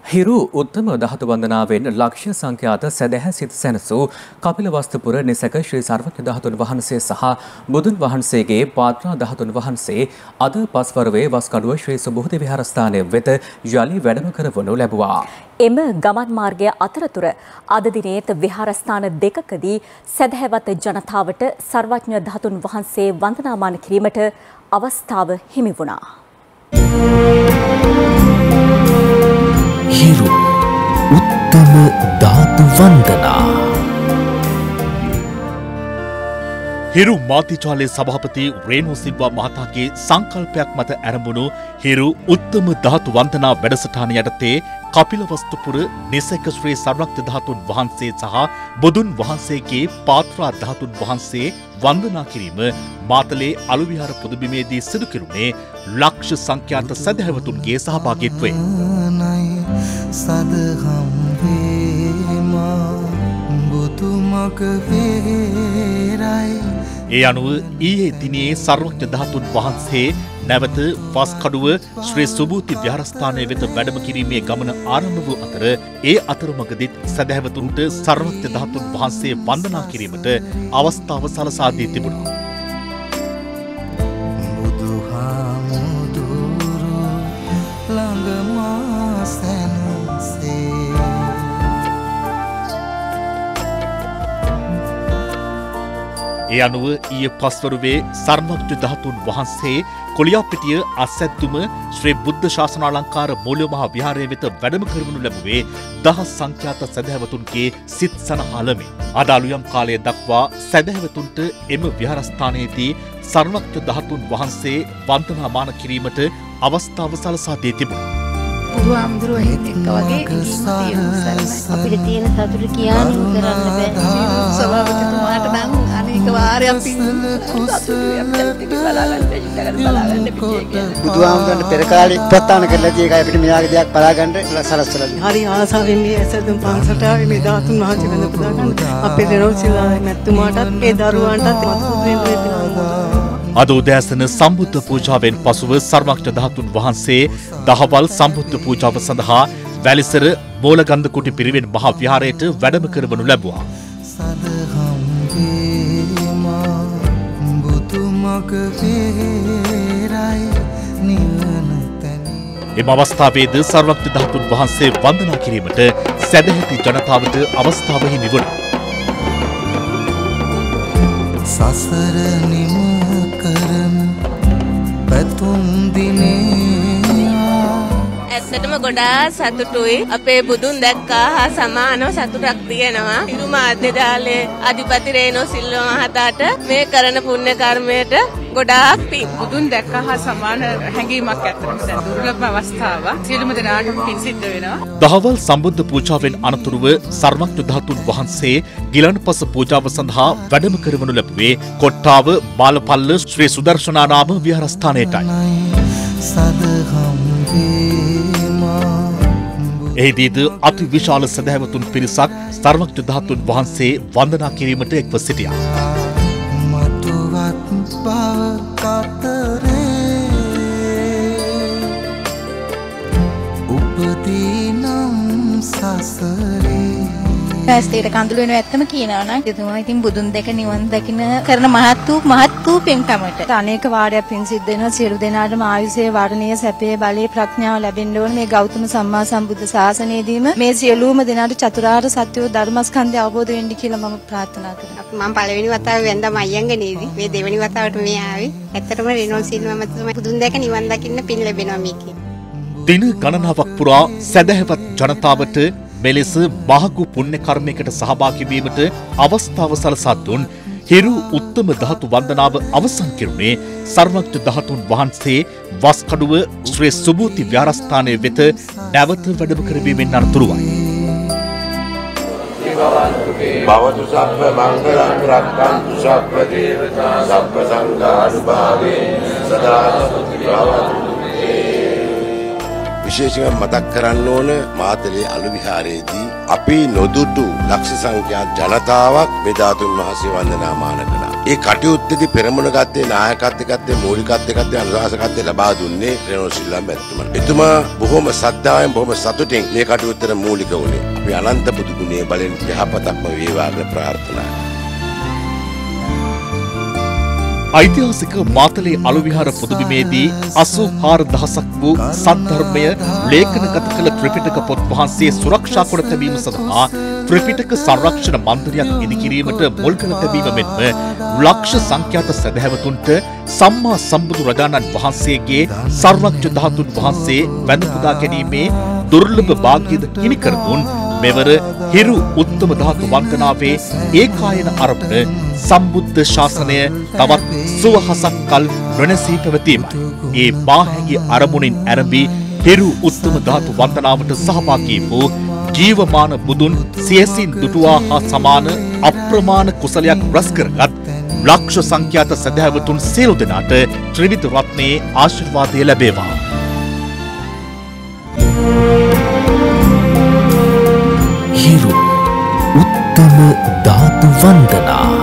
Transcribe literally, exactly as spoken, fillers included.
හිරු උත්තම ධාතු වන්දනාවෙන් ලක්ෂ්‍ය සංඛ්‍යාත සැදැහැ සිත සැනසූ කපිලවස්තුපුර නිසක ශ්‍රී සර්වඥ ධාතුන් වහන්සේ සහ බුදුන් වහන්සේගේ පාත්‍රා ධාතුන් වහන්සේ අද පස්වරුවේ වස්කඩුව ශ්‍රී සුබෝධි විහාරස්ථානය වෙත යලි වැඩම කරවනු ලැබුවා. එම ගමන් මාර්ගය අතරතුර අද දිනේත් විහාරස්ථාන දෙකකදී සැදැහැවත් ජනතාවට සර්වඥ ධාතුන් වහන්සේ වන්දනාමාන කිරීමට අවස්ථාව හිමි වුණා. හිරු උත්තම ධාතු වන්දනා. හිරු මාධ්‍යාලයේ සභාපති රේනු සිල්වා මහතාගේ සංකල්පයක් මත ආරම්භුණු හිරු උත්තම ධාතු වන්දනා වැඩසටහන යටතේ කපිලවස්තුපුර නිසක ශ්‍රී සර්වඥ ධාතුන් වහන්සේ සහ බුදුන් වහන්සේගේ පාත්‍රා ධාතුන් වහන්සේ වන්දනා කිරීම මාතලේ අලුවිහාර පුදබිමේදී සිදු කෙරුණේ ලක්ෂ සංඛ්‍යාත සදහැවතුන්ගේ සහභාගීත්වයෙන්. සදහම් වේමා බුදුමග වේරයි. ඒ අනුව ඊයේ දිනේ සර්වඥ ධාතුන් වහන්සේ නැවත වස්කඩුව ශ්‍රී සුබෝධි විහාරස්ථානය වෙත වැඩම කිරීමේ ගමන ආරම්භ වූ අතර ඒ අතරමඟදීත් සදහැවතුන්ට සර්වඥ ධාතුන් වහන්සේ වන්දනා කිරීමට අවස්ථාව සලසා දී තිබුණා. ඒ අනුව ඊයේ පස්වරුවේ සර්වඥ ධාතුන් වහන්සේ කොලියාපිටිය අසැද්දුම ශ්‍රී බුද්ධ ශාසනාලංකාර මූල්‍ය මහා විහාරය වෙත වැඩම කරවනු ලැබුවේ දහස් සංඛ්‍යාත සැදැහැවතුන්ගේ සිත් සනහලමින්. අද අලුයම් කාලය දක්වා සැදැහැවතුන්ට එම විහාරස්ථානයේදී සර්වඥ ධාතුන් වහන්සේ වන්දනාමාන කිරීමට අවස්ථාව සලසා දී තිබුණා. බුදුහාමුදුරුවෝ එහෙත් එක්ක වගේ අපිට තියෙන සතුට කියන්න කරන්න බෑ. සභාපතිතුමාට නම් අනේක වාරයක් පින් බුදුහාමුදුරන්ට පෙර කාලේ උපස්ථාන කරලා තියෙක අපිට මෙයාගේ දෙයක් බලා ගන්න සලස්සලා. හරි ආසාවෙන් මේ ඇසදුම් පන්සලට ආවේ මේ ධාතුන් වහන්සේ වෙන පුදා ගන්න. අපේ දරෝසිලා මැතිතුමාටත් ඒ දරුවන්ටත් මතුවෙන්න වෙනවා. අද උදෑසන සම්බුද්ධ පූජාවෙන් පසුව සර්වඥ ධාතුන් වහන්සේ දහවල් සම්බුද්ධ පූජාව සඳහා වැලිසර මෝලගන්ධ කුටි පිරිවෙන් මහා විහාරයට වැඩම කරවනු ලැබුවා. එම අවස්ථාවේද සර්වඥ ධාතුන් වහන්සේ වන්දනා කිරීමට සැදැහැති ජනතාවට අවස්ථාව හිමි වුණා. සසර නිම කරන පැතුම් දිනේ ඇත්තටම ගොඩාක් සතුටුයි. අපේ බුදුන් දැක්කා හා සමානව සතුටක් තියෙනවා. හිරු මාධ්‍යාලයේ අධිපති රේනෝ සිල්වා මහතාට මේ කරන පුණ්‍ය කර්මයට ගොඩාක් පිං. බුදුන් දැක්කා හා සමාන හැඟීමක් ඇත්තටම දැන් දුර්ලභ අවස්ථාවක්. සියලුම දෙනාටම පිං සිද්ධ වෙනවා. දහවල් සම්බුද්ධ පූජාවෙන් අනතුරුව සර්වඥ ධාතුන් වහන්සේ ගිලන්පස පූජාව සඳහා වැඩම කරවනු ලැබුවේ කොට්ටාව බාලපල්ල ශ්‍රී සුදර්ශනානාම විහාරස්ථානයටයි. එහිදීද අති විශාල සදහැවතුන් පිරිසක් සර්වඥ ධාතුන් වහන්සේ වන්දනා කිරීමට එක්ව සිටියා. ඇස්තේට කඳුළු වෙනව ඇත්තම කියනවා නම් එතුමා ඉතින් බුදුන් දැක නිවන් දකින්න කරන මහත් වූ මහත් වූ පින්කමට අනේක වාරයක් පින් සිද්ධ වෙනවා. සියලු දෙනාටම ආයුෂයේ වර්ණීය සැපේ බලයේ ප්‍රඥාව ලැබෙන්න ඕන. මේ ගෞතම සම්මා සම්බුද්ධ ශාසනයේදීම මේ සියලුම දෙනාට චතුරාර්ය සත්‍ය ධර්මස්කන්ධය අවබෝධ වෙන්න කියලා මම ප්‍රාර්ථනා කරනවා. මම පළවෙනි වතාවේ වැන්දම අයියන්ගනේදී මේ දෙවෙනි වතාවට මේ ආවේ. ඇත්තටම රේනෝල් සිල්වා මහත්මයා බුදුන් දැක නිවන් දකින්න පින් ලැබෙනවා මේකේ. දින ගණනාවක් පුරා සැදැහැවත් ජනතාවට මෙලෙස මහඟු පුණ්‍ය කර්මයකට සහභාගී වීමට අවස්ථාව සලසා දුන් හිරු උත්තම ධාතු වන්දනාව අවසන් කෙරුණේ සර්වඥ ධාතුන් වහන්සේ වස්කඩුව ශ්‍රී සුබෝධි විහාරස්ථානය වෙත නැවත වැඩම කරවීමෙන් අනතුරුවයි. භවතු සබ්බ මංගලං රක්ඛන්තු සබ්බ දේවතා සබ්බ සංඝානුභාවේන සදා භවතු. විශේෂයෙන් මතක් කරන්න ඕන මාතලේ අලු විහාරයේදී අපි නොදුටු ලක්ෂ සංඛ්‍යාත ජනතාවක් මේ ධාතුන් වහන්සේ වන්දනාමාන කළා. ඒ කටයුත්තේදී පෙරමුණ ගත්තේ නායකත්වය ගත්තේ මූලිකත්වය ගත්තේ අනුශාසකත්වය ලබා දුන්නේ රේණු සිල්වා මැතිතුමා. එතුමා බොහොම ශ්‍රද්ධාවෙන් බොහොම සතුටින් මේ කටයුත්තට මූලික වුණේ. අපි අනන්ත පුදු ගුණයේ බලෙන් යහපතක්ම වේවා කියලා ප්‍රාර්ථනා කරනවා. ඓතිහාසික මාතලේ අලුවිහාර පුදුබිමේදී අසූ හාර දහසක් වූ සද්ධර්මය ලේඛනගත කළ ත්‍රිපිටක පොත් වහන්සේ සුරක්ෂා කොට තැබීම සඳහා ත්‍රිපිටක සංරක්ෂණ මන්දිරයක් ඉදිකිරීමට මුල් කර තැබීම මෙන්ම ලක්ෂ සංඛ්‍යාත සැදැහැවතුන්ට සම්මා සම්බුදු රජාණන් වහන්සේගේ සර්වඥ ධාතුන් වහන්සේ වැඳ පුදා ගැනීමේ දුර්ලභ භාග්‍යද හිමි කර දුන් මෙවර හිරු උත්තම ධාතු වන්දනාවේ ඒකායන අරමුණ සම්බුද්ධ ශාසනය තවත් සුවහසක් කල් නොනැසී පැවතීමයි. ඒ මාහැඟි අරමුණින් ඇරඹී හිරු උත්තම ධාතු වන්දනාවට සහභාගී වූ ජීවමාන බුදුන් සියසින් දුටුවා හා සමාන අප්‍රමාණ කුසලයක් රැස් කරගත් ලක්ෂ සංඛ්‍යාත සදහැවතුන් සියලු දෙනාට ත්‍රිවිධ රත්නයේ ආශිර්වාදය ලැබේවා. හිරු උත්තම ධාතු වන්දනා